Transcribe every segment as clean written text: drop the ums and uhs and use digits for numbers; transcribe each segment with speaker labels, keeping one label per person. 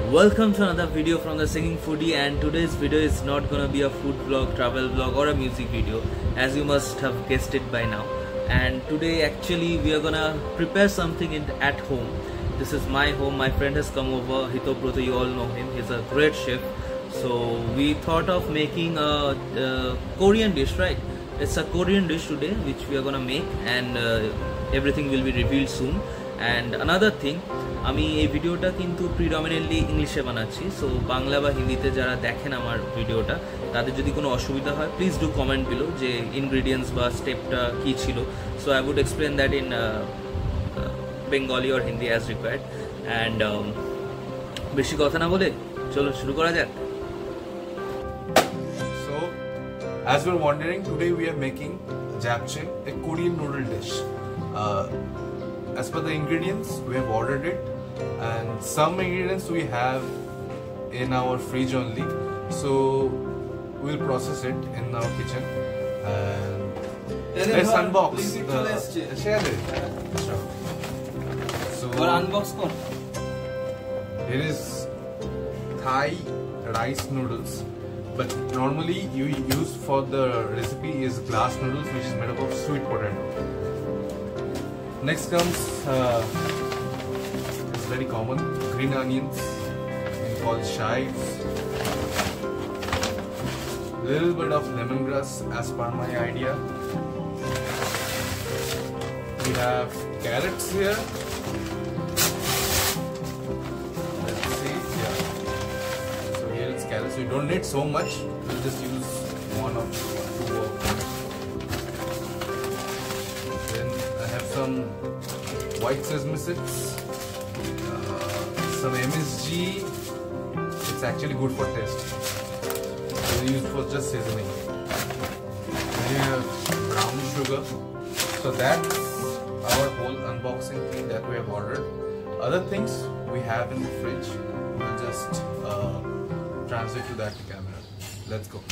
Speaker 1: Welcome to another video from the Singing Foodie, and today's video is not gonna be a food vlog, travel vlog or a music video, as you must have guessed it by now. And today actually we are gonna prepare something at home. This is my home. My friend has come over, Hitobroto, you all know him. He's a great chef. So we thought of making a Korean dish, right? It's a Korean dish today which we are gonna make, and everything will be revealed soon. And another thing, আমি এই ভিডিওটা কিন্তু predominantly ইংলিশে বানাচ্ছি, so Bangla বা হিন্দিতে যারা দেখেন আমার ভিডিওটা তাদের যদি কোনো অসুবিধা হয় প্লিজ ডু কমেন্ট বিলো যে ইনগ্রেডিয়েন্টস বা স্টেপটা কী ছিল। So I would explain that in Bengali or Hindi as required. And বেশি কথা না বলে চলো শুরু করা যাক।
Speaker 2: So, as we're wondering, today we are making Japchae, a Korean noodle dish. As per the ingredients, we have ordered it, and some ingredients we have in our fridge only, so we'll process it in our kitchen. And let's unbox share it. So
Speaker 1: unbox
Speaker 2: it is Thai rice noodles, but normally you use for the recipe is glass noodles, which is made up of sweet potato. Next comes it's very common, green onions, called chives, little bit of lemongrass as per my idea. We have carrots here. Let's see, yeah. So here it's carrots. We don't need so much. We'll just use one or two of them. Then I have some white sesame seeds, some MSG. It's actually good for taste. We use for just seasoning. Then you have brown sugar. So that's our whole unboxing thing that we have ordered. Other things we have in the fridge. We'll just translate to that camera. Let's go.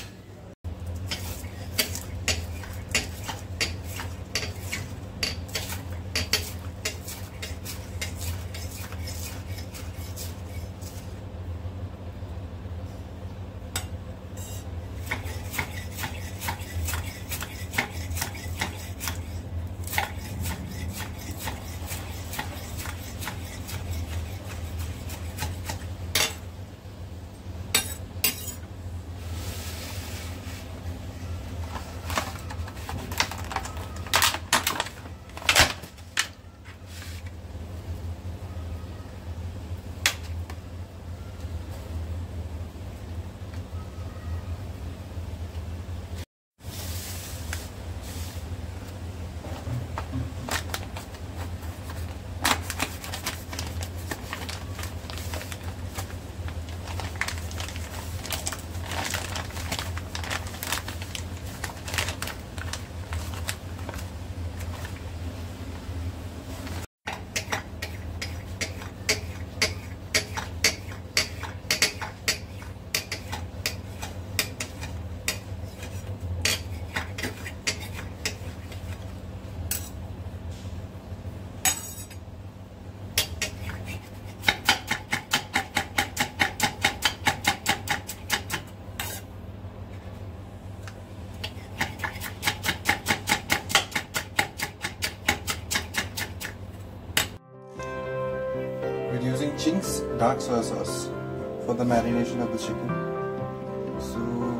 Speaker 3: Using Ching's dark soy sauce for the marination of the chicken. So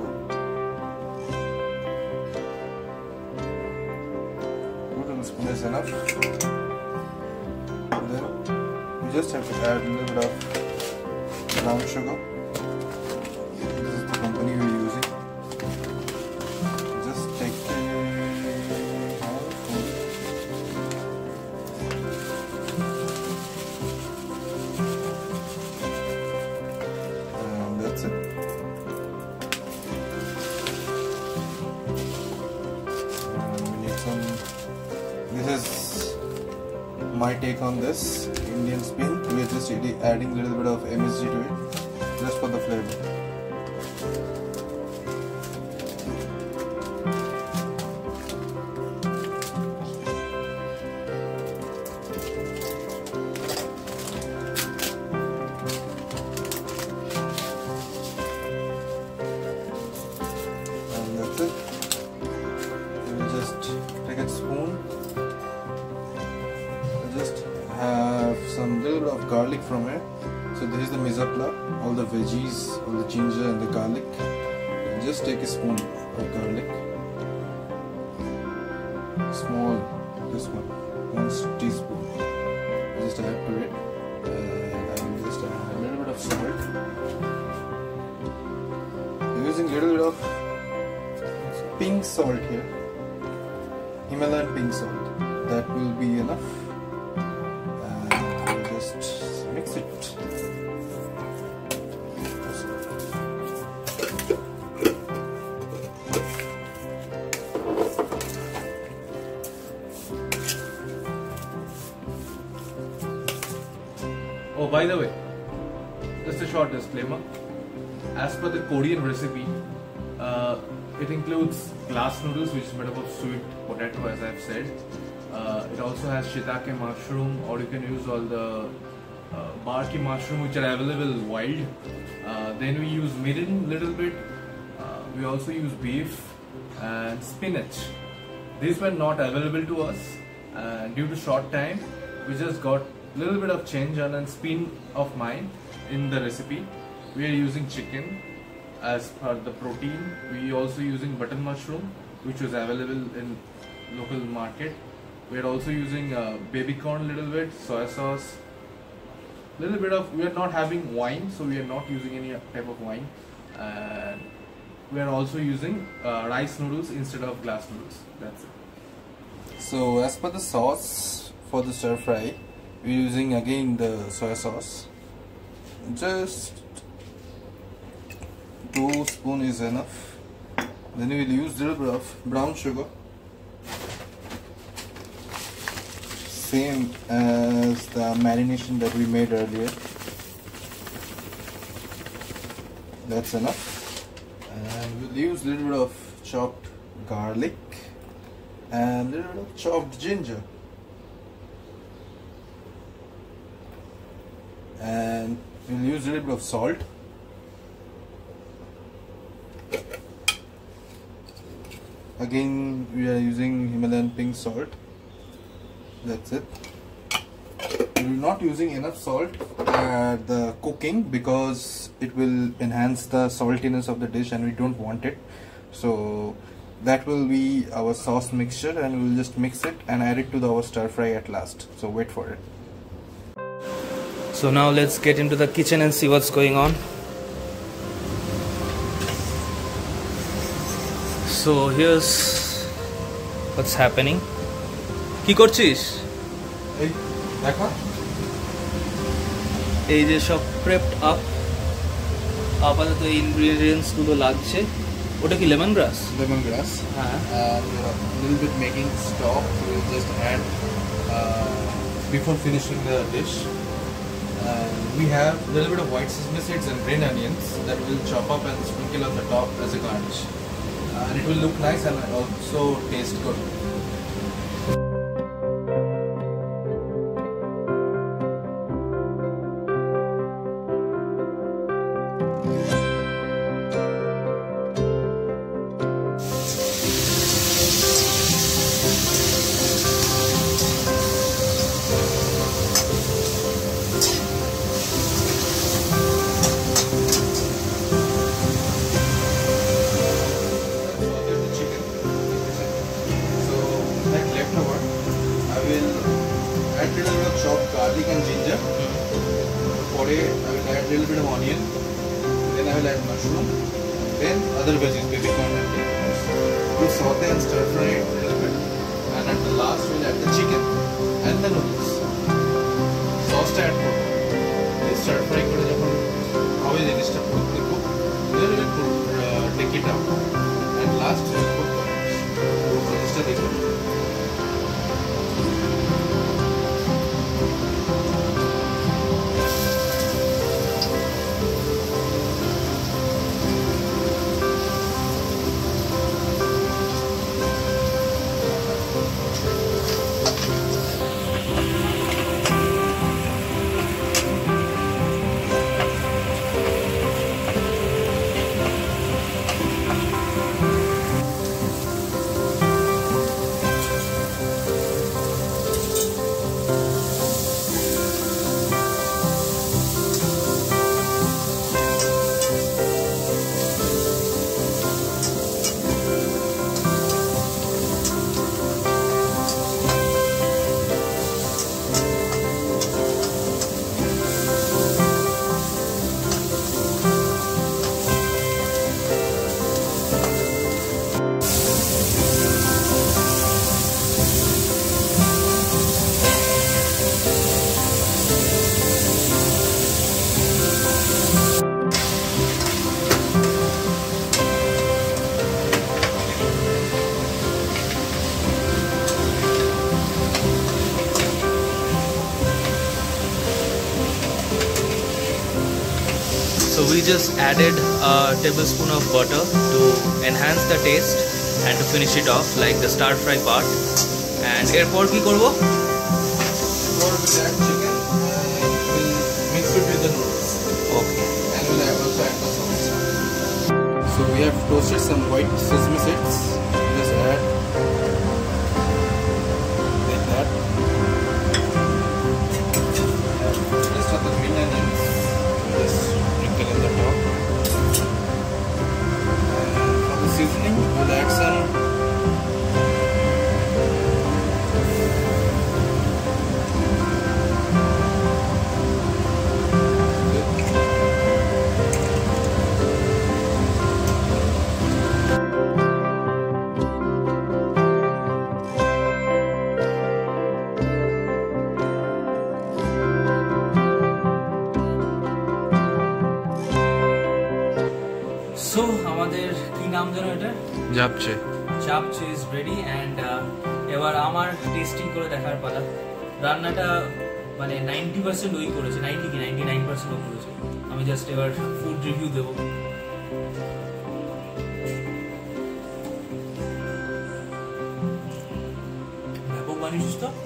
Speaker 3: good, and spoon is enough. And then you just have to add a little bit of brown sugar. This is the company we're using. Just take that's it. We need some. This is my take on this Indian spin. We're just adding a little bit of MSG to it, just for the flavor. garlic from it. So this is the misapla, all the veggies, all the ginger and the garlic. Just take a spoon of garlic, small, this one, 1 teaspoon. Just add to it, and I will just add a little bit of salt. I'm using a little bit of pink salt here, Himalayan pink salt. That will be enough. And just mix it.
Speaker 2: Oh, by the way, just a short disclaimer. As per the Korean recipe, it includes glass noodles, which is made up of sweet potato, as I've said. It also has shiitake mushroom, or you can use all the barky mushroom which are available wild. Then we use mirin little bit. We also use beef and spinach. These were not available to us, and due to short time, we just got little bit of change on a spin of mine in the recipe. We are using chicken as per the protein. We also using button mushroom, which was available in local market. We are also using baby corn little bit, soy sauce, little bit of. We are not having wine, so we are not using any type of wine. And we are also using rice noodles instead of glass noodles. That's it.
Speaker 3: So as per the sauce for the stir fry, we're using again the soy sauce. Just 2 spoons is enough. Then we will use a little bit of brown sugar, same as the marination that we made earlier. That's enough. And we'll use a little bit of chopped garlic and a little bit of chopped ginger. And we'll use a little bit of salt. Again, we are using Himalayan pink salt. That's it. We're not using enough salt at the cooking because it will enhance the saltiness of the dish and we don't want it. So that will be our sauce mixture, and we'll just mix it and add it to our stir fry at last. So wait for it.
Speaker 1: So now let's get into the kitchen and see what's going on. So here's what's happening. কি করছিস?
Speaker 3: এই দেখো,
Speaker 1: এই যে সব prepped up, আপাতত এই ingredients গুলো লাগছে। ওটা কি lemongrass?
Speaker 3: Lemongrass.
Speaker 1: হ্যাঁ।
Speaker 3: And a little bit making stock. We'll just add before finishing the dish. We have a little bit of white sesame seeds and green onions that we'll chop up and sprinkle on the top as a garnish. And it will look nice and also taste good. Chopped garlic and ginger. For it, I will add a little bit of onion. Then I will add mushroom. Then other veggies, baby corn and potatoes. We'll saute and stir fry it a little bit. And at the last, we'll add the chicken and the noodles. Sauce add for this stir fry করে যখন হবে জিনিসটা পুরো দেখো, then we will take it out. And last, we will put জিনিসটা দেখো.
Speaker 1: So we just added a tablespoon of butter to enhance the taste and to finish it off like the stir fry part. And erpor ki korbo?
Speaker 3: We'll add chicken and we'll mix it with the noodles.
Speaker 1: Okay.
Speaker 3: And we'll also add the sauce. So we have toasted some white sesame seeds. Just add like that. Rest of the green onions, just sprinkle in the top. And for the seasoning, we'll add some
Speaker 1: So আমাদের কি নাম জানো এটা?
Speaker 2: Japchae.
Speaker 1: Japchae is ready and এবার আমার testing করে দেখার পালা। রান্নাটা মানে 90% ওই করেছে, 90 কি 99% ও করেছে। আমি জাস্ট এবার ফুড রিভিউ দেব। ব্যাপক বানিয়েছিস তো?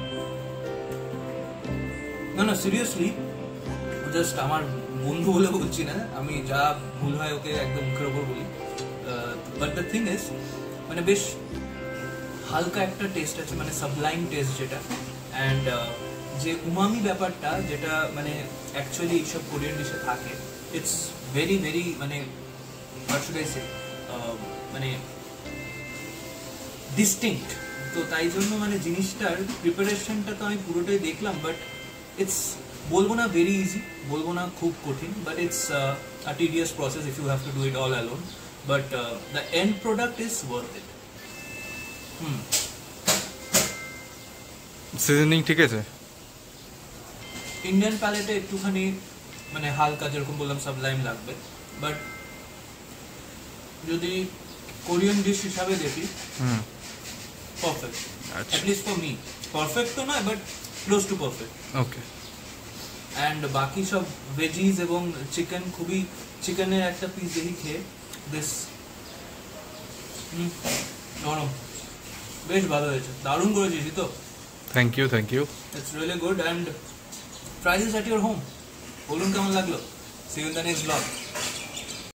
Speaker 1: না সিরিয়াসলি জাস্ট আমার বন্ধু বলে বলছি না, আমি যা ভুল হয় ওকে একদম মুখের ওপর বলি। বাট দ্য থিং ইজ মানে বেশ হালকা একটা টেস্ট আছে, মানে সাবলাইম টেস্ট যেটা, অ্যান্ড যে উমামি ব্যাপারটা যেটা মানে অ্যাকচুয়ালি এইসব কোরিয়ান ডিশে থাকে, ইটস ভেরি ভেরি মানে হোয়াট শুড আই সে মানে ডিস্টিংক্ট। তো তাই জন্য মানে জিনিসটার প্রিপারেশনটা তো আমি পুরোটাই দেখলাম, বাট ইটস বলবো না ভেরি ইজি, বলবো না খুব কঠিন, but it's a tedious process if you have to do it all alone, but the end product is worth it.
Speaker 2: Seasoning ঠিক আছে?
Speaker 1: ইন্ডিয়ান প্যালেটে একটুখানি মানে হালকা যেরকম বললাম সাবলাইম লাগবে, বাট যদি কোরিয়ান ডিশ হিসাবে দেখি perfect, at least for me. Perfect তো নয়, but close to perfect.
Speaker 2: Okay.
Speaker 1: And বাকি সব ভেজিস এবং চিকেন, খুবই চিকেনের একটা পিস দেখি খেয়ে, দিস নরম, বেশ ভালো হয়েছে, দারুণ করেছিস তো।
Speaker 2: Thank you.
Speaker 1: It's really good and price is at your home. বলুন কেমন লাগলো। See you in the next blog.